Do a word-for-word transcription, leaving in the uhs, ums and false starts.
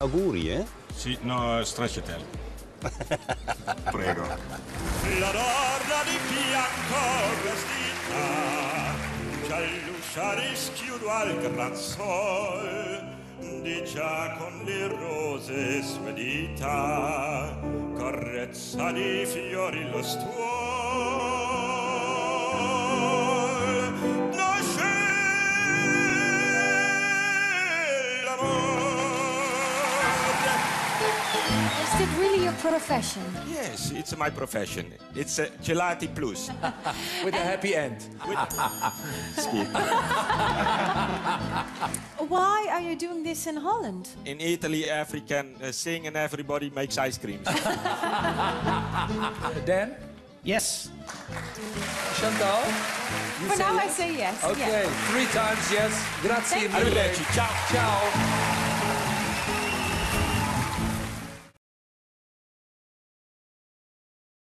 Auguri, eh? Sì, no, stracciatello. Prego. La donna di bianco vestita, gialluscia rischiudo al gran sol, di già con le rose sue dita, carezza di fiori lo stuol. Nasce l'amore. Is it really your profession? Yes, it's my profession. It's a Gelati Plus. With a happy end. Speak. Why are you doing this in Holland? In Italy, African uh, sing and everybody makes ice cream. Dan? Yes. Chantal? You For say now, I yes? say yes. Okay, yes. three times yes. Grazie Thank you. mille. Arrivederci, ciao. Ciao.